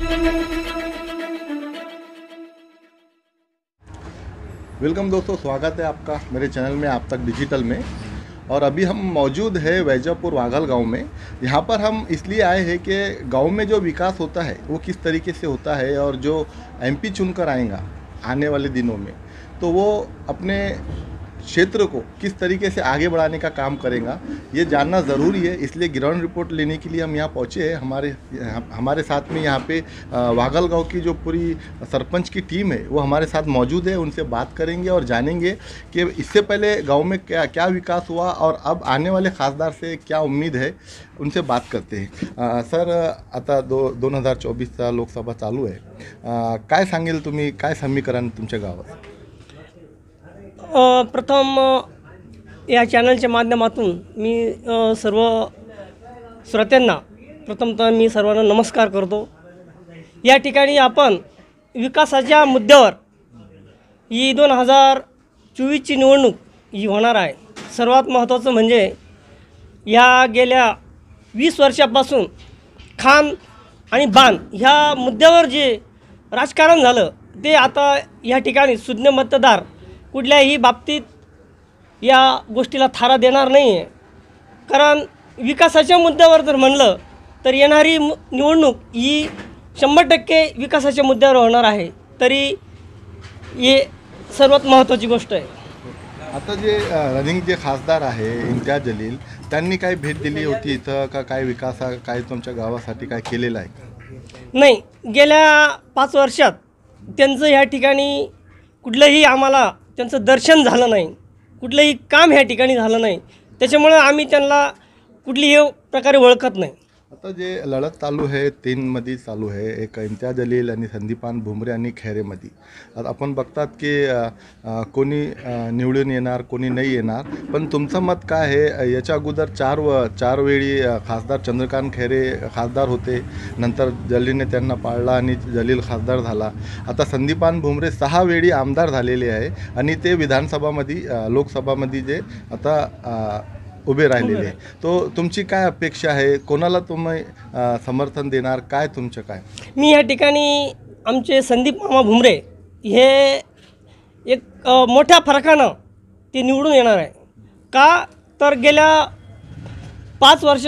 Welcome दोस्तों, स्वागत है आपका मेरे चैनल में आप तक डिजिटल में। और अभी हम मौजूद है वैजापुर वाघल गांव में। यहाँ पर हम इसलिए आए हैं कि गांव में जो विकास होता है वो किस तरीके से होता है और जो एमपी चुनकर आएगा आने वाले दिनों में तो वो अपने क्षेत्र को किस तरीके से आगे बढ़ाने का काम करेगा, ये जानना ज़रूरी है। इसलिए ग्राउंड रिपोर्ट लेने के लिए हम यहाँ पहुँचे हैं। हमारे साथ में यहाँ पे वाघल गांव की जो पूरी सरपंच की टीम है वो हमारे साथ मौजूद है। उनसे बात करेंगे और जानेंगे कि इससे पहले गांव में क्या क्या विकास हुआ और अब आने वाले खासदार से क्या उम्मीद है। उनसे बात करते हैं। सर, आता 2024 लोकसभा चालू आहे, काय सांगेल तुम्ही, काय समीकरण तुमच्या गावात? प्रथम या चॅनलच्या माध्यमातून मी सर्व श्रोत्यांना प्रथमतः मी सर्वांना नमस्कार करतो। या ठिकाणी आपण विकासाच्या मुद्द्यावर ही 2024ची निवडणूक ही होणार आहे। सर्वात महत्त्वाचं म्हणजे या गेल्या 20 वर्षापासून खान आणि बाण ह्या मुद्द्यावर जे राजकारण झालं ते आता या ठिकाणी सुज्ञ मतदार कुठल्याही बाबतीत या गोष्टीला थारा देणार नाही आहे। कारण विकासाच्या मुद्द्यावर जर म्हणलं तर येणारी निवडणूक ही 100% विकासाच्या मुद्द्यावर होणार आहे। तरी हे सर्वात महत्त्वाची गोष्ट आहे। आता जे रनिंग जे खासदार आहे इम्तियाज जलील, त्यांनी काय भेट दिली होती इथं का? काय विकास काय तुमच्या गावासाठी काय केलेलं आहे? नाही, गेल्या 5 वर्षात त्यांचं ह्या ठिकाणी कुठलंही आम्हाला त्यांचं दर्शन झालं नाही, कुठलंही काम ह्या ठिकाणी झालं नाही। त्याच्यामुळे आम्ही त्यांना कुठलीही प्रकारे ओळखत नाही। आता जे लढत चालू आहे 3 मध्ये चालू आहे, एक इम्तियाज जलील आणि संदीपान भुमरे आणि खैरेमध्ये। आता आपण बघतात की कोणी निवडून येणार कोणी नाही येणार, पण तुमचं मत काय आहे? याच्या अगोदर 4 वेळी खासदार चंद्रकांत खैरे खासदार होते, नंतर जलीलने त्यांना पाळला आणि जलील खासदार झाला। आता संदीपान भुमरे 6 वेळी आमदार झालेले आहे आणि ते विधानसभामध्ये लोकसभामध्ये जे आता उभे राहिलेले आहे। तो तुमची काय अपेक्षा आहे? कोणाला तुम्ही समर्थन देणार? काय तुमचं काय? मी या ठिकाणी आमचे संदीप मामा भुमरे हे एक मोठ्या फरकानं ते निवडून येणार आहे। का तर गेल्या 5 वर्ष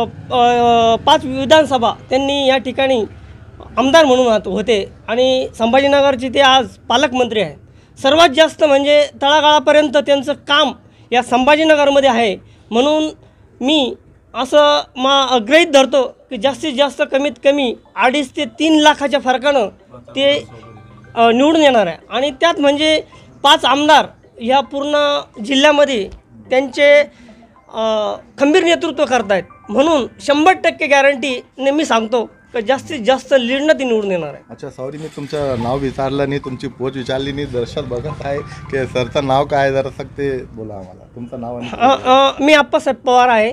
5 विधानसभा त्यांनी या ठिकाणी आमदार म्हणून होते आणि संभाजीनगरचे ते आज पालकमंत्री आहेत। सर्वात जास्त म्हणजे तळागाळापर्यंत त्यांचं काम या संभाजीनगरमध्ये आहे। म्हणून मी असं गृहीत धरतो की जास्तीत जास्त कमीत कमी 2.5 ते 3 लाखाच्या फरकानं ते निवडून येणार आहे। आणि त्यात म्हणजे 5 आमदार ह्या पूर्ण जिल्ह्यामध्ये त्यांचे खंबीर नेतृत्व करत आहेत। म्हणून 100% गॅरंटी मी सांगतो की जास्तीत जास्त लीडनं ती निवडून येणार आहे। अच्छा, सॉरी, मी तुमचं नाव विचारलं नाही, तुमची पोच विचारली नाही। दर्शक बघत आहे की सरचं नाव काय आहे, जरा ते बोला आम्हाला तुमचं नाव आणि। मी आप्पासाहेब पवार आहे,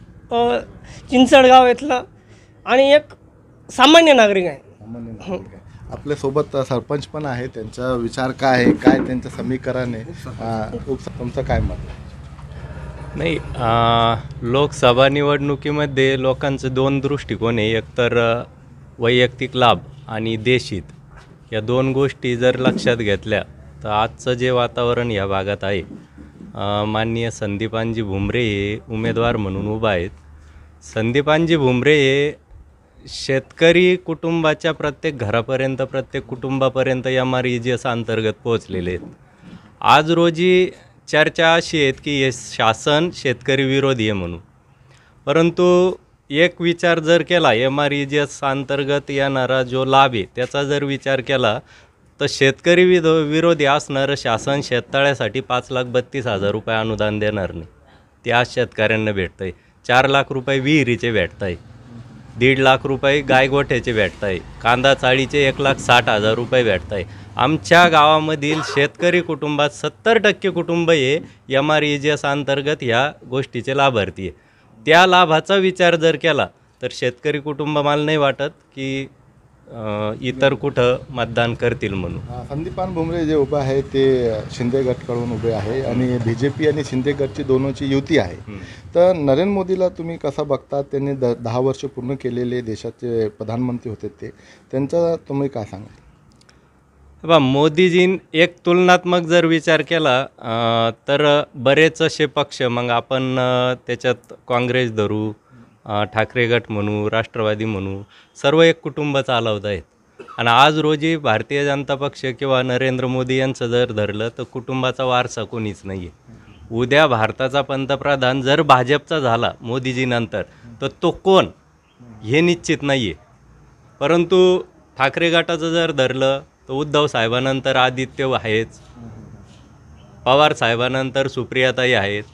चिंचडगाव इथलं आणि एक सामान्य नागरिक आहे। आपल्यासोबत सरपंच पण आहे, त्यांचा विचार काय आहे, काय त्यांचं समीकरण आहे, तुमचं काय मत? नाही, लोकसभा निवडणुकीमध्ये लोकांचे 2 दृष्टिकोन आहे। एक तर वैयक्तिक लाभ आणि देशहित, या 2 गोष्टी जर लक्षात घेतल्या तर आजचं जे वातावरण या भागात आहे, माननीय संदीपानजी भुमरे हे उमेदवार म्हणून उभा आहेत। संदीपानजी भुमरे हे शेतकरी कुटुंबाच्या प्रत्येक घरापर्यंत, प्रत्येक कुटुंबापर्यंत MREGS अंतर्गत पोहोचलेले आहेत। आज रोजी चर्चा अशी आहेत की हे शासन शेतकरी विरोधी आहे म्हणून, परंतु एक विचार जर केला MREGS अंतर्गत येणारा जो लाभ आहे त्याचा जर विचार केला तर शेतकरी विरोधी असणारं शासन शेततळ्यासाठी 5,32,000 रुपये अनुदान देणार नाही, ते आज शेतकऱ्यांना भेटतं आहे। 4 लाख रुपये विहिरीचे भेटत आहे, 1.5 लाख रुपये गायगोठ्याचे भेटत आहे, कांदा चाळीचे 1,60,000 रुपये भेटत आहे। आमच्या गावामधील शेतकरी कुटुंबात 70% कुटुंब हे MREGS अंतर्गत ह्या गोष्टीचे लाभार्थी आहे। त्या लाभाचा विचार जर केला तर शेतकरी कुटुंब मला नाही वाटत की इतर कुठं मतदान करतील म्हणून. संदीपान भुमरे जे उभे आहे ते शिंदे गटकडून उभे आहे आणि BJP आणि शिंदे गटची दोनोची युती आहे. तर नरेंद्र मोदीला तुम्ही कसा बघता? त्यांनी 10 वर्ष पूर्ण केलेले देशाचे प्रधानमंत्री होते ते, त्यांचा तुम्ही काय सांगाल? बा मोदीजीन एक तुलनात्मक जर विचार केला तर बरेच असे पक्ष, मग आपण त्याच्यात काँग्रेस धरू, ठाकरे गट म्हणू, राष्ट्रवादी म्हणू, सर्व एक कुटुंब चालवत आहेत. आणि आज रोजी भारतीय जनता पक्ष किंवा नरेंद्र मोदी यांचं जर धरलं तर कुटुंबाचा वारसा कोणीच नाही आहे. उद्या भारताचा पंतप्रधान जर भाजपचा झाला मोदीजीनंतर तर तो कोण हे निश्चित नाही आहे. परंतु ठाकरे गटाचं जर धरलं तर उद्धव साहेबानंतर आदित्य आहेच, पवार साहेबानंतर सुप्रियाताई आहेत,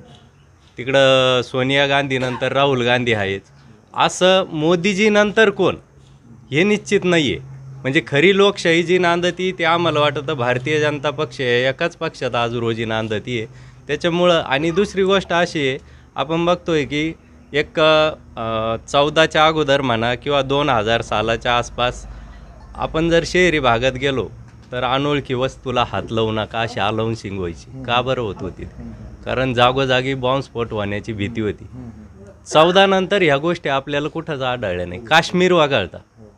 तिकडं सोनिया गांधीनंतर राहुल गांधी आहेत. असं मोदीजीनंतर कोण हे निश्चित नाही आहे. म्हणजे खरी लोकशाही जी नांदती ते आम्हाला वाटतं भारतीय जनता पक्ष एकाच पक्षात आज रोजी नांदती आहे. त्याच्यामुळं आणि दुसरी गोष्ट अशी आहे, आपण बघतोय की एक 14च्या अगोदर म्हणा किंवा 2000 सालाच्या आसपास आपण जर शहरी भागात गेलो तर अनोळखी वस्तूला हात लावू नका अशी अनाउन्सिंग व्हायची. का बरं होत होती? कारण जागोजागी बॉम्बस्फोट होण्याची भीती होती. 14 नंतर ह्या गोष्टी आपल्याला कुठंच आढळल्या नाही. काश्मीर वगळता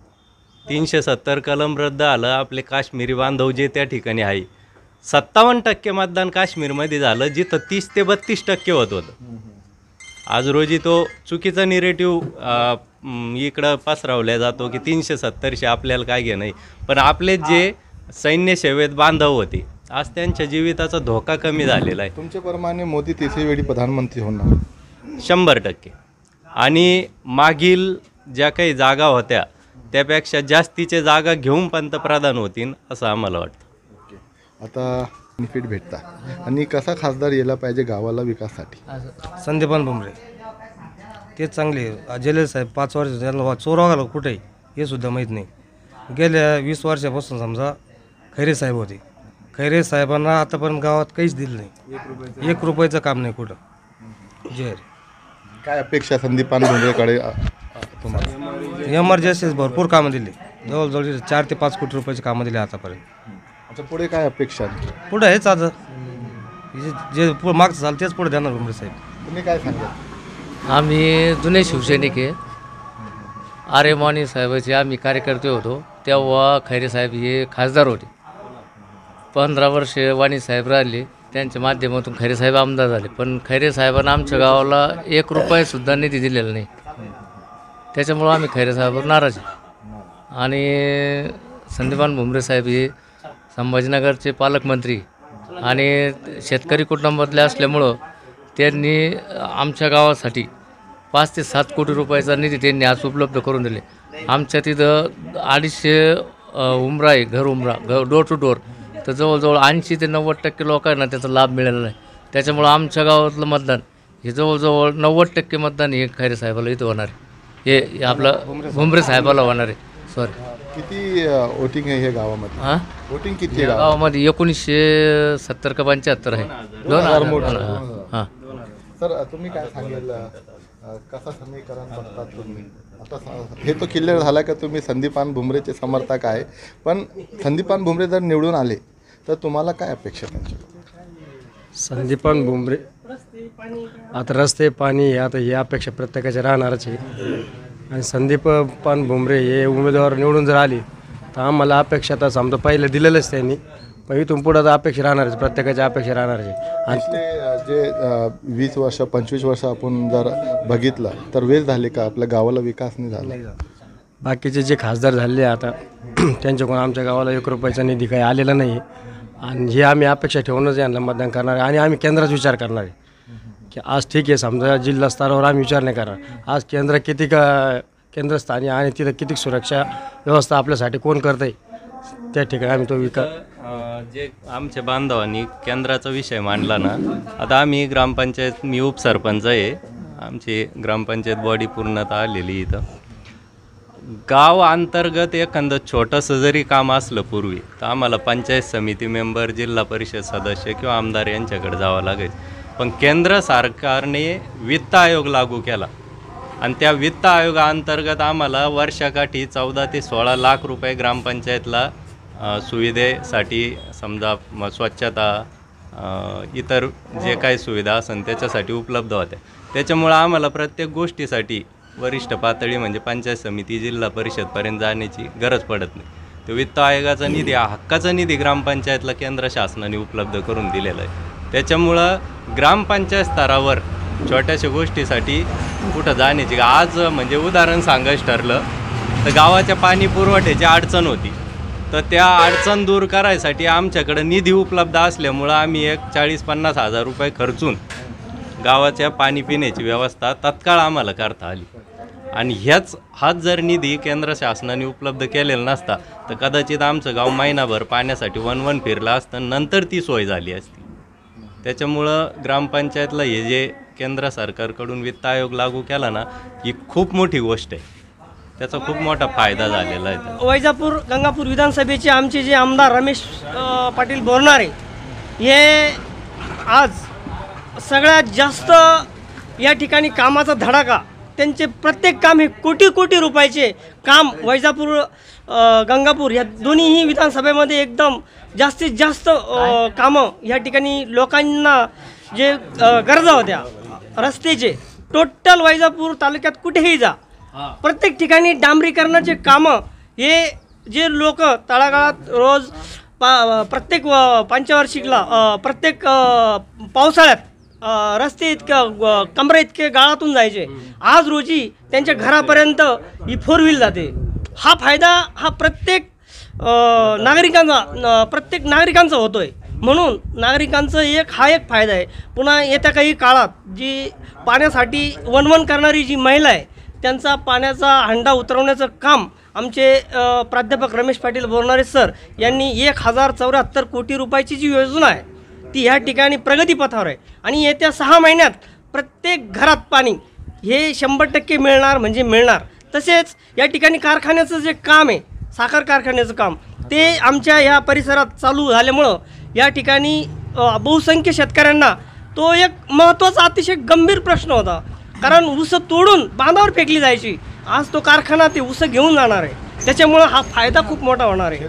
370 कलम रद्द आलं. आपले काश्मीरी बांधव जे त्या ठिकाणी आहे, 57% मतदान काश्मीरमध्ये झालं, जिथं 30 ते 32% होत होतं. आज रोजी तो चुकीचा निरेटिव्ह इकडं पसरवल्या जातो की 370शी आपल्याला काय घे नाही. पण आपले जे सैन्य सेवेत बांधव होते आज त्यांच्या जीविताचा धोका कमी झालेला आहे. तुमच्याप्रमाणे मोदी तिसरी वेळी प्रधानमंत्री होणार? 100%. आणि मागील ज्या काही जागा होत्या त्यापेक्षा जास्तीच्या जागा घेऊन पंतप्रधान होतील असं आम्हाला वाटतं. आता बेनिफिट भेटता आणि कसा खासदार यायला पाहिजे गावाला विकासासाठी? संदीपान भुमरे तेच चांगले. जलील साहेब 5 वर्ष त्यांना चोर वगैरे कुठे हे सुद्धा माहीत नाही. गेल्या 20 वर्षापासून समजा खैरे साहेब होते. खैरे साहेबांना आतापर्यंत गावात काहीच दिलं नाही. 1 रुपयाचं काम नाही कुठं. जय. काय अपेक्षा संदीपान भुमरेकडे तुम्हाला? एमर्जन्सी भरपूर कामं दिली, जवळजवळ 4 ते 5 कोटी रुपयाची कामं दिली आतापर्यंत. अच्छा, पुढे काय अपेक्षा? पुढं हेच आता जे मागचं झालं तेच पुढे देणार भुमरे साहेब. तुम्ही काय सांगाल? आम्ही जुने शिवसैनिक आहे. आर्य माने साहेबाचे आम्ही कार्यकर्ते होतो. तेव्हा खैरे साहेब हे खासदार होते. 15 वर्ष वाणी साहेब राहिले, त्यांच्या माध्यमातून खैरे साहेब आमदार झाले. पण खैरे साहेबांना आमच्या गावाला 1 रुपयासुद्धा निधी दिलेला नाही. त्याच्यामुळं आम्ही खैरे साहेबांवर नाराज आहे. आणि संदीपान भुमरे साहेब हे संभाजीनगरचे पालकमंत्री आणि शेतकरी कुटुंबातले असल्यामुळं त्यांनी आमच्या गावासाठी 5 ते 7 कोटी रुपयाचा निधी त्यांनी आज उपलब्ध करून दिले. आमच्या तिथं 250 उमरा आहे, घर उमरा, डोर टू डोर. तर जवळजवळ 80 ते 90% लोकांना त्याचा लाभ मिळालेला आहे. त्याच्यामुळं आमच्या गावातलं मतदान हे जवळजवळ 90% मतदान हे खैरे साहेबाला इथं होणार आहे. हे आपलं भुमरे साहेबाला होणार आहे. सॉरी, किती वोटिंग आहे हे गावामध्ये? हां, वोटिंग किती आहे गावामध्ये 1970 का 75 आहे. 2000. हां. सर, तुम्ही काय सांगेल? कसं समीकरण बघतात तुम्ही? आता हे तो क्लिअर झाला का तुम्ही संदीपान भुमरेचे समर्थक आहे, पण संदीपान भुमरे जर निवडून आले तर तुम्हाला काय अपेक्षा त्यांची? संदीपान भुमरे आता रस्ते पाणी आता ही अपेक्षा प्रत्येकाच्या राहणारच आहे. आणि संदीपान भुमरे हे उमेदवार निवडून जर आले तर आम्हाला अपेक्षा तर समजा पहिलं दिलेलंच त्यांनी, पण इथून पुढं तर अपेक्षा राहणारच, प्रत्येकाच्या अपेक्षा राहणारच आहे. आणि जे 20 वर्ष 25 वर्ष आपण जर बघितलं तर वेळ झाले का आपल्या गावाला विकास नाही झाला? बाकीचे जे खासदार झाले आता त्यांच्याकडून आमच्या गावाला 1 रुपयाचा निधी काही आलेला नाही. आणि हे आम्ही अपेक्षा ठेवूनच यांना मतदान करणार आहे. आणि आम्ही केंद्राचा विचार करणार आहे की आज ठीक आहे समजा जिल्हा स्तरावर आम्ही विचार नाही करणार. आज केंद्र किती केंद्रस्थानी आणि तिथं किती सुरक्षा व्यवस्था आपल्यासाठी कोण करत आहे त्या ठिकाणी आम्ही तो विकास. जे आमच्या बांधवांनी केंद्राचा विषय मांडला ना, आता आम्ही ग्रामपंचायत, मी उपसरपंच आहे, आमची ग्रामपंचायत बॉडी पूर्णतः आलेली इथं. गाव अंतर्गत एखादं छोटंसं जरी काम असलं पूर्वी तर आम्हाला पंचायत समिती मेंबर, जिल्हा परिषद सदस्य किंवा आमदार यांच्याकडे जावं लागायचं. पण केंद्र सरकारने वित्त आयोग लागू केला आणि त्या वित्त आयोगाअंतर्गत आम्हाला वर्षाकाठी 14 ते 16 लाख रुपये ग्रामपंचायतला सुविधेसाठी समजा स्वच्छता इतर जे काही सुविधा असेल त्याच्यासाठी उपलब्ध होत्या. त्याच्यामुळं आम्हाला प्रत्येक गोष्टीसाठी वरिष्ठ पातळी म्हणजे पंचायत समिती जिल्हा परिषदपर्यंत जाण्याची गरज पडत नाही. तो वित्त आयोगाचा निधी हक्काचा निधी ग्रामपंचायतला केंद्र शासनाने उपलब्ध करून दिलेला आहे. त्याच्यामुळं ग्रामपंचायत स्तरावर छोट्याशा गोष्टीसाठी कुठं जाण्याची आज म्हणजे उदाहरण सांगायचं ठरलं तर गावाच्या पाणी पुरवठ्याची अडचण होती. तर त्या अडचण दूर करायसाठी आमच्याकडे निधी उपलब्ध असल्यामुळं आम्ही एक 40-50 हजार रुपये खर्चून गावाच्या पाणी पिण्याची व्यवस्था तत्काळ आम्हाला करता आली. आणि हाच जर निधी केंद्र शासनाने उपलब्ध केलेला नसता तर कदाचित आमचं गाव महिनाभर पाण्यासाठी वन फिरलं असतं, नंतर ती सोय झाली असती. त्याच्यामुळं ग्रामपंचायतला हे जे केंद्र सरकारकडून वित्त आयोग लागू केला ना, ही खूप मोठी गोष्ट आहे. त्याचा खूप मोठा फायदा झालेला आहे. वैजापूर गंगापूर विधानसभेचे आमचे जे आमदार रमेश पाटील बोरनारे हे आज सगळ्यात जास्त या ठिकाणी कामाचा धडाका, त्यांचे प्रत्येक काम हे कोटी रुपयाचे काम वैजापूर गंगापूर या दोन्हीही विधानसभेमध्ये एकदम जास्तीत जास्त कामं या ठिकाणी लोकांना जे गरजा होत्या रस्त्याचे टोटल वैजापूर तालुक्यात कुठेही जा प्रत्येक ठिकाणी डांबरीकरणाचे कामं हे जे लोक तळागाळात रोज प्रत्येक पंचवार्षिकला प्रत्येक पावसाळ्यात रस्ते इतकं कमरे इतके गाळातून जायचे, आज रोजी त्यांच्या घरापर्यंत ही 4 व्हील जाते. हा फायदा हा प्रत्येक नागरिकांचा होतो आहे. म्हणून नागरिकांचं एक फायदा आहे. पुन्हा येत्या काही काळात जी पाण्यासाठी वणवण करणारी जी महिला आहे त्यांचा पाण्याचा हंडा उतरवण्याचं काम आमचे प्राध्यापक रमेश पाटील बोरनारे सर यांनी 1074 कोटी रुपयाची जी योजना आहे ती ह्या ठिकाणी प्रगतीपथावर आहे. आणि येत्या 6 महिन्यात प्रत्येक घरात पाणी हे 100% मिळणार म्हणजे मिळणार. तसेच या ठिकाणी कारखान्याचं जे काम आहे साखर कारखान्याचं काम ते आमच्या ह्या परिसरात चालू झाल्यामुळं या ठिकाणी बहुसंख्य शेतकऱ्यांना तो एक महत्त्वाचा अतिशय गंभीर प्रश्न होता. कारण ऊस तोडून बांधावर फेकली जायची, आज तो कारखाना ते ऊस घेऊन जाणार आहे. त्याच्यामुळं हा फायदा खूप मोठा होणार आहे.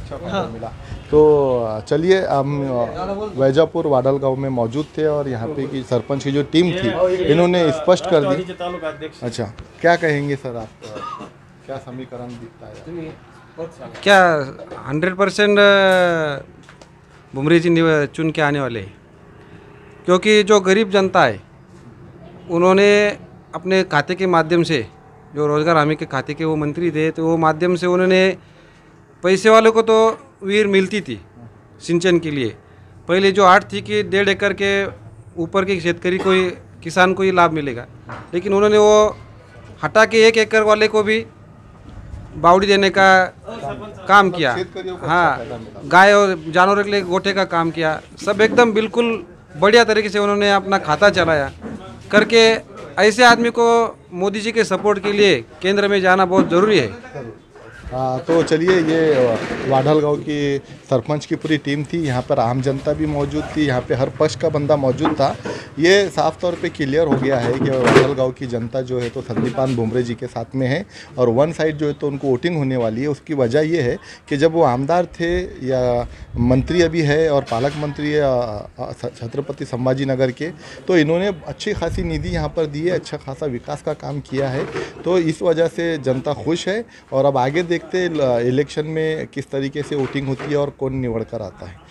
तो चलिए हम वैजापुर वाडल गांव में मौजूद थे और यहाँ पे की सरपंच की जो टीम थी इन्होंने स्पष्ट कर दी. अच्छा, क्या कहेंगे सर आप, क्या समीकरण दिखता है? क्या 100% भुमरे जी चुन के आने वाले हैं, क्योंकि जो गरीब जनता है उन्होंने अपने खाते के माध्यम से, जो रोज़गार हमी के खाते के वो मंत्री थे, तो वो माध्यम से उन्होंने पैसे वालों को तो वीर मिलती थी सिंचन के लिए. पहले जो 8 थी कि 1.5 एकड़ के ऊपर के शेतकरी को ही, किसान को ही लाभ मिलेगा, लेकिन उन्होंने वो हटा के 1 एकड़ वाले को भी बावड़ी देने का काम किया. हाँ, गाय और जानवरों के लिए गोटे का काम किया. सब एकदम बिल्कुल बढ़िया तरीके से उन्होंने अपना खाता चलाया करके. ऐसे आदमी को मोदी जी के सपोर्ट के लिए केंद्र में जाना बहुत ज़रूरी है. तो चलिए, ये वाडल गांव की सरपंच की पूरी टीम थी. यहाँ पर आम जनता भी मौजूद थी, यहाँ पे हर पक्ष का बंदा मौजूद था. ये साफ तौर पे क्लियर हो गया है कि वाडल गांव की जनता जो है तो संदीपान भुमरे जी के साथ में है और वन साइड जो है तो उनको वोटिंग होने वाली है. उसकी वजह ये है कि जब वो आमदार थे या मंत्री अभी है और पालक मंत्री छत्रपति संभाजी नगर के, तो इन्होंने अच्छी खासी निधि यहाँ पर दी है, अच्छा खासा विकास का काम किया है. तो इस वजह से जनता खुश है और अब आगे देखते इलेक्शन में किस तरीके से वोटिंग होती है और कौन निवड़ कर आता है.